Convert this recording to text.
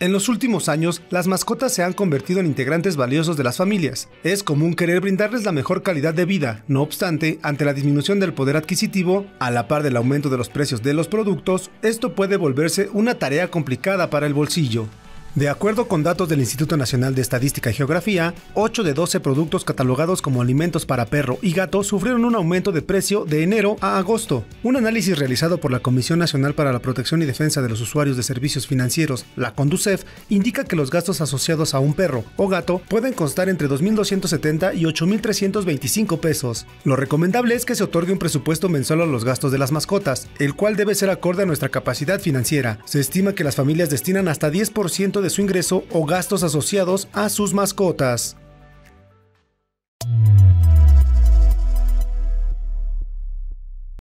En los últimos años, las mascotas se han convertido en integrantes valiosos de las familias. Es común querer brindarles la mejor calidad de vida. No obstante, ante la disminución del poder adquisitivo, a la par del aumento de los precios de los productos, esto puede volverse una tarea complicada para el bolsillo. De acuerdo con datos del Instituto Nacional de Estadística y Geografía, 8 de 12 productos catalogados como alimentos para perro y gato sufrieron un aumento de precio de enero a agosto. Un análisis realizado por la Comisión Nacional para la Protección y Defensa de los Usuarios de Servicios Financieros, la CONDUCEF, indica que los gastos asociados a un perro o gato pueden constar entre 2.270 y 8.325 pesos. Lo recomendable es que se otorgue un presupuesto mensual a los gastos de las mascotas, el cual debe ser acorde a nuestra capacidad financiera. Se estima que las familias destinan hasta 10% de su ingreso o gastos asociados a sus mascotas.